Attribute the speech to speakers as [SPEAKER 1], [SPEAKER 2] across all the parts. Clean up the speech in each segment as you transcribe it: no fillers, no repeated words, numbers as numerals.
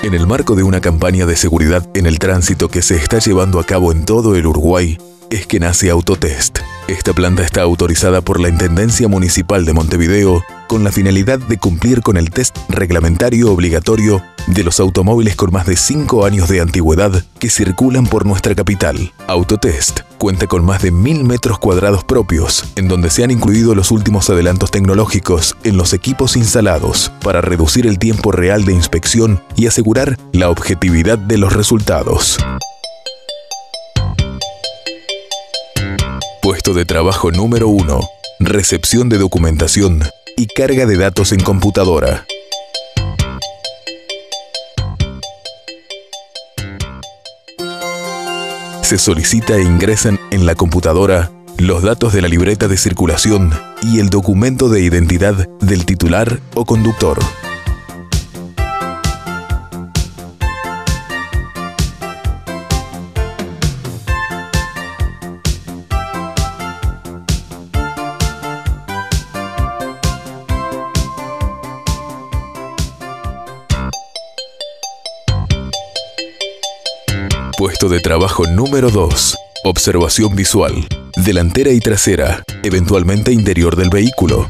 [SPEAKER 1] En el marco de una campaña de seguridad en el tránsito que se está llevando a cabo en todo el Uruguay, es que nace Autotest. Esta planta está autorizada por la Intendencia Municipal de Montevideo con la finalidad de cumplir con el test reglamentario obligatorio de los automóviles con más de 5 años de antigüedad que circulan por nuestra capital. Autotest cuenta con más de 1000 metros cuadrados propios, en donde se han incluido los últimos adelantos tecnológicos en los equipos instalados para reducir el tiempo real de inspección y asegurar la objetividad de los resultados. Puesto de trabajo número 1. Recepción de documentación y carga de datos en computadora. Se solicita e ingresan en la computadora los datos de la libreta de circulación y el documento de identidad del titular o conductor. Puesto de trabajo número 2. Observación visual, delantera y trasera, eventualmente interior del vehículo.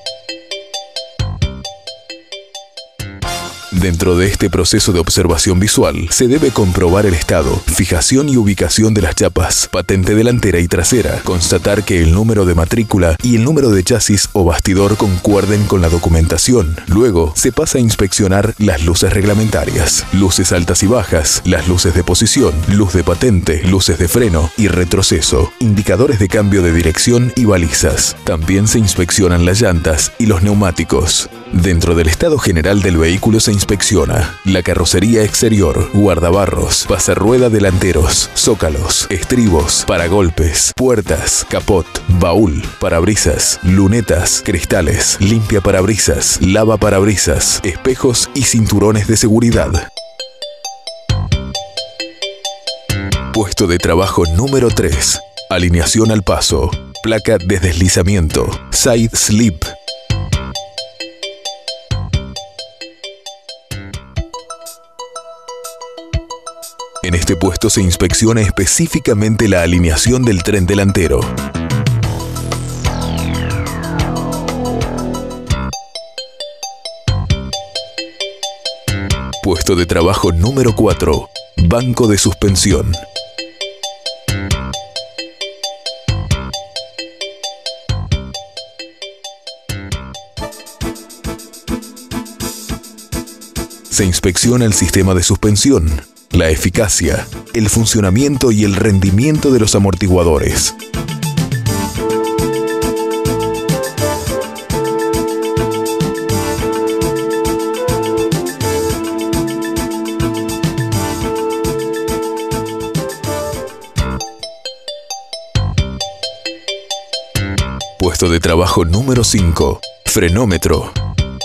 [SPEAKER 1] Dentro de este proceso de observación visual, se debe comprobar el estado, fijación y ubicación de las chapas, patente delantera y trasera, constatar que el número de matrícula y el número de chasis o bastidor concuerden con la documentación. Luego, se pasa a inspeccionar las luces reglamentarias, luces altas y bajas, las luces de posición, luz de patente, luces de freno y retroceso, indicadores de cambio de dirección y balizas. También se inspeccionan las llantas y los neumáticos. Dentro del estado general del vehículo se inspecciona la carrocería exterior, guardabarros, pasarrueda delanteros, zócalos, estribos, paragolpes, puertas, capot, baúl, parabrisas, lunetas, cristales, limpia parabrisas, lava parabrisas, espejos y cinturones de seguridad. Puesto de trabajo número 3. Alineación al paso, placa de deslizamiento, side slip. En este puesto se inspecciona específicamente la alineación del tren delantero. Puesto de trabajo número 4. Banco de suspensión. Se inspecciona el sistema de suspensión, la eficacia, el funcionamiento y el rendimiento de los amortiguadores. Puesto de trabajo número 5. Frenómetro.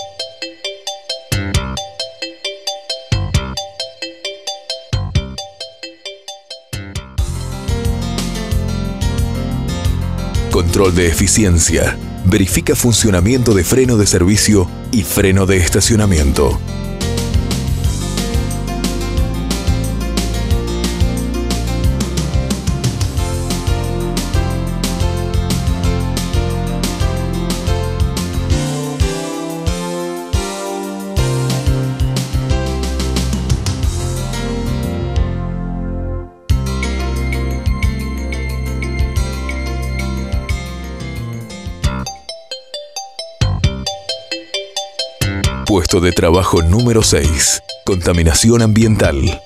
[SPEAKER 1] Control de eficiencia. Verifica funcionamiento de freno de servicio y freno de estacionamiento. Puesto de trabajo número 6. Contaminación ambiental.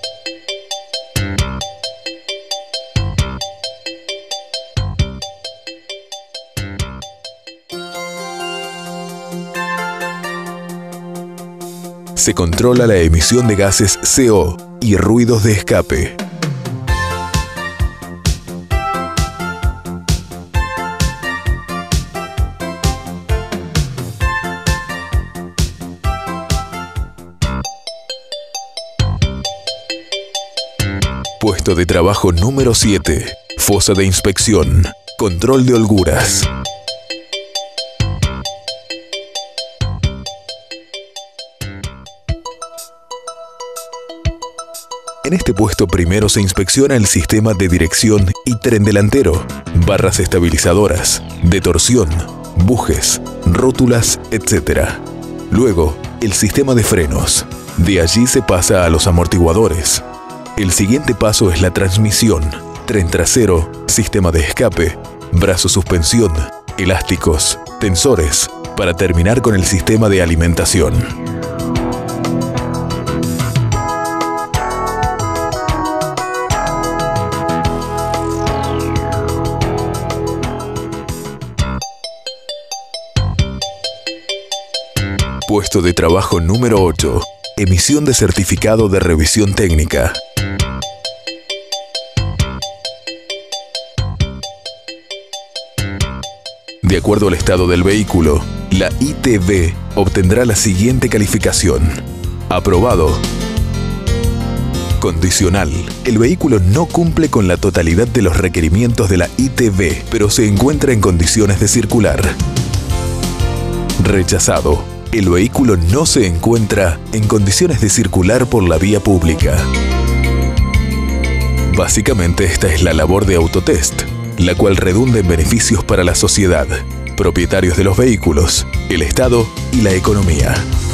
[SPEAKER 1] Se controla la emisión de gases CO y ruidos de escape. Puesto de trabajo número 7. Fosa de inspección. Control de holguras. En este puesto primero se inspecciona el sistema de dirección y tren delantero, barras estabilizadoras, de torsión, bujes, rótulas, etc. Luego, el sistema de frenos. De allí se pasa a los amortiguadores. El siguiente paso es la transmisión, tren trasero, sistema de escape, brazo suspensión, elásticos, tensores, para terminar con el sistema de alimentación. Puesto de trabajo número 8. Emisión de certificado de revisión técnica. De acuerdo al estado del vehículo, la ITV obtendrá la siguiente calificación. Aprobado. Condicional. El vehículo no cumple con la totalidad de los requerimientos de la ITV, pero se encuentra en condiciones de circular. Rechazado. El vehículo no se encuentra en condiciones de circular por la vía pública. Básicamente esta es la labor de Autotest, la cual redunda en beneficios para la sociedad, propietarios de los vehículos, el Estado y la economía.